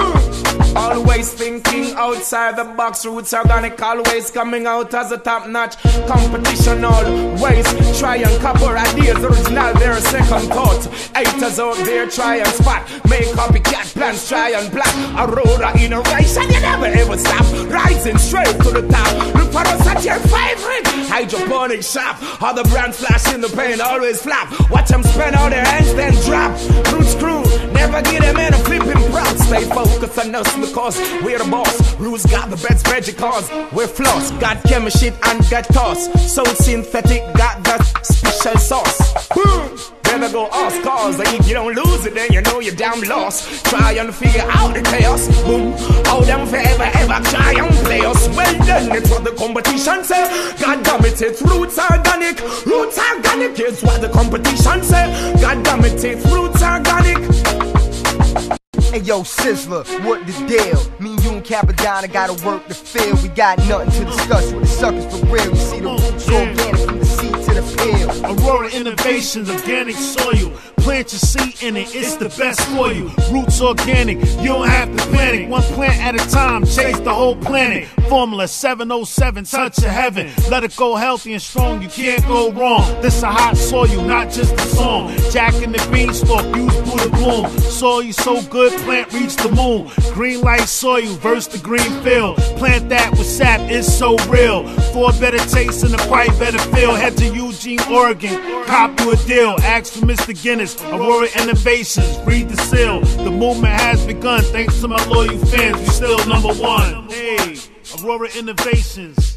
Always thinking outside the box. Roots Organic always coming out as a top-notch competition. Always try and cover ideas original, they're a second thought. Haters out there try and spot, make copycat plans, try and block. Aurora Innovation, you never ever stop, rising straight to the top. Look for us at your favorite hydroponic shop. Other brands flash in the paint, always flap. Watch them spend all their hands, then drop. Roots Crew, never get them in a flipping proud. Stay focused on us because we're the boss. Roots got the best veggie cause we're floss. Got chemistry and got toss. So synthetic, got that special sauce. Better go off cause if you don't lose it, then you know you're damn lost. Try and figure out the chaos. Boom, hold them forever, ever try and play us. Well done, it's what the competition say. God damn it, it's Roots Organic. Roots Organic is what the competition say. God damn it, it's Roots Organic. Hey yo, Sizzler, what the deal? Me, you, and Capadonna gotta work the field. We got nothing to discuss with the suckers for real. You see the Roots Organic from the seed to the peel. Aurora Innovations, organic soil. Plant your seed in it, it's the best for you. Roots Organic, you don't have to panic. One plant at a time, chase the whole planet. Formula 707, touch of heaven. Let it go healthy and strong, you can't go wrong. This a hot soil, not just a song. Jack and the beanstalk, use Buddha bloom. Soil so good, plant reach the moon. Green light soil, verse the green field. Plant that with sap, it's so real. For a better taste and a quite better feel. Head to Eugene, Oregon, cop you a deal. Ask for Mr. Guinness. Aurora Innovations, read the seal. The movement has begun. Thanks to my loyal fans, we still #1. Hey, Aurora Innovations.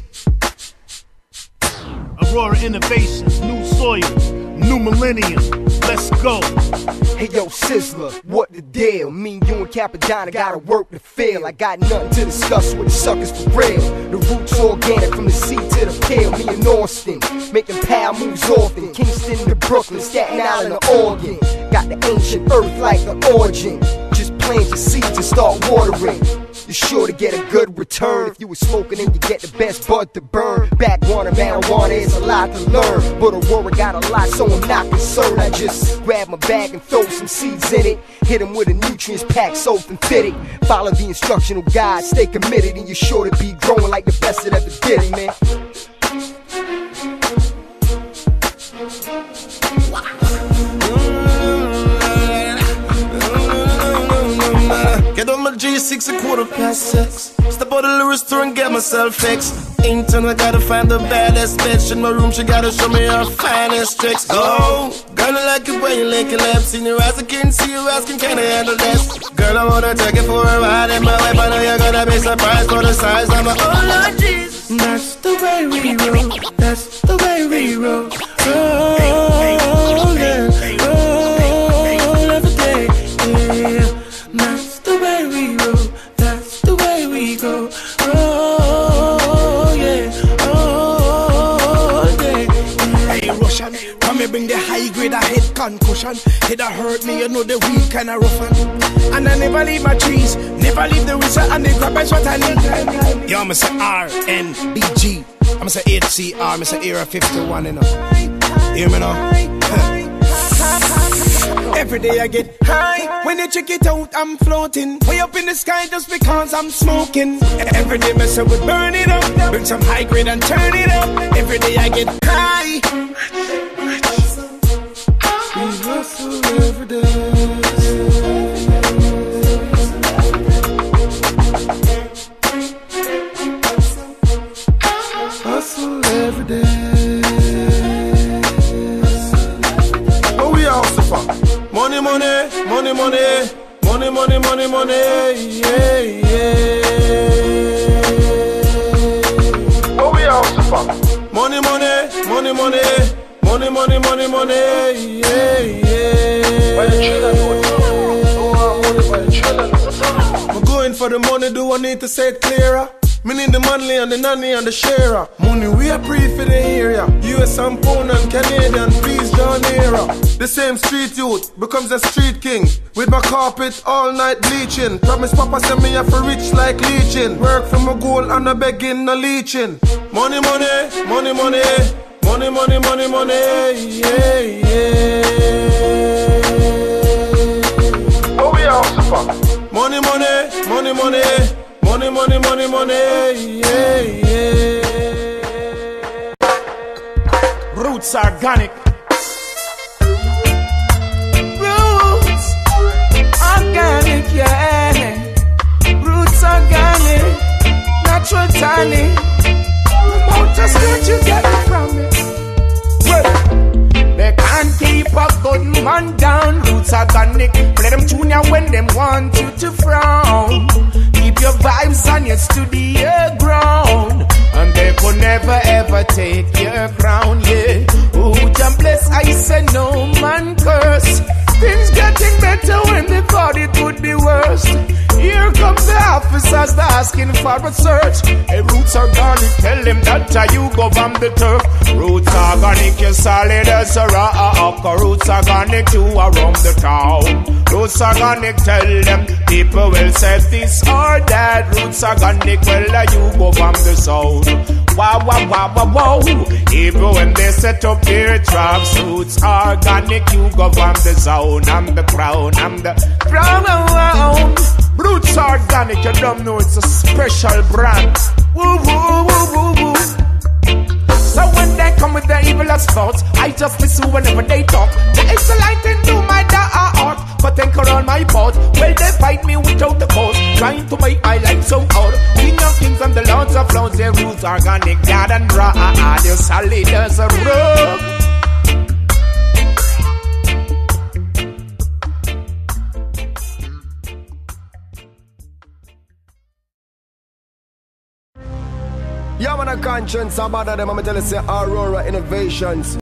Aurora Innovations, new soil, new millennium. Let's go. Hey yo, Sizzler, what the deal? Me, you, and Capadonna gotta work the field. I got nothing to discuss with the suckers for real. The Roots Organic from the seed to the peel. Me and Austin, making power moves often. Kingston to Brooklyn, Staten Island to Oregon. Got the ancient earth like the origin. Just plant your seeds and start watering. you're sure to get a good return. If you were smoking and you get the best bud to burn. Backwater marijuana is a lot to learn, but Aurora got a lot, so I'm not concerned. I just grab my bag and throw some seeds in it. Hit them with a nutrients pack, soaked and fitted. Follow the instructional guide, stay committed, and you're sure to be growing like the best that ever did it, man. Get on my G6 6:15. Step out of the restaurant and get myself fixed. Intern, I gotta find the baddest bitch in my room. She gotta show me her finest tricks. Oh, girl, I like it when you lick your lips. In your eyes, I can see you asking, can I handle this? Girl, I wanna take it for a ride in my wife. I know you're gonna be surprised for the size of my. Oh Lord Jesus, that's the way we roll. That's the way we roll. Oh, yeah. Oh, every day, yeah. That's the way we roll. That's the way we go. Oh yeah. Oh yeah. Hey Russian, come here bring the high grade a head concussion. Head a hurt me, you know the weak kind of rough one. And I never leave my trees, never leave the whistle and the grab is what I need. Yo, I'ma say RNBG, I'ma say HCR, I'ma say Era 51, you know. Hear me now? Every day I get high. When you check it out, I'm floating way up in the sky just because I'm smoking. Every day I say we burn it up, bring some high grade and turn it up. Every day I get high. We hustle every day. Hustle every day. What we hustle for? Money, money, money, money, money, money, money, money, yeah, yeah. What we hustle for? Money, money, money, money, money, money, money, money, yeah, yeah. By the trailer, I'm going for the money, do I need to say it clearer? Me need the manly and the nanny and the sharer. Money we are pre for the area. US and pound and Canadian, please John era. The same street youth becomes a street king. With my carpet all night bleaching. Promise Papa send me up for rich like leeching. Work for my goal and no begging, no leeching. Money, money, money, money, money, money, money, money, yeah, yeah. What we also for? Money, money, money, money. Money, money, money, money, yeah, yeah. Roots organic. Roots organic, yeah. Roots organic, natural tonic. About just what you get from it. Well, they can't keep a good man down. Roots organic. Play them junior when them want you to frown. Keep your vibes on your studio ground, and they could never ever take your crown, yeah. Oh, Jah bless, I say no man curse. Things getting better when they thought it would be worse. Here come the officers, they're asking for a search. Hey, Roots Organic, tell them that you go from the turf. Roots Organic, you're solid as a rock. Roots Organic, you are around the town. Roots Organic, tell them people will say this or that. Roots Organic, well, you go from the south. Wow, wow, wow, wow, wow. Even when they set up their traps, Roots Organic, you go from the zone. I'm the crown, I'm the crown. Roots Organic, you don't know it's a special brand. Woo, woo, woo, woo, woo. So when they come with their evil thoughts, I just listen whenever they talk. There is a light into my dark, but then around my pot. Well, they fight me without the cause, trying to make my life so hard. King of kings and the lords of lords, their Roots Organic, God and Ra, they're solid as a rock. Yeah, man, a conscience, I'm out of them. I'm gonna tell you, say Aurora Innovations.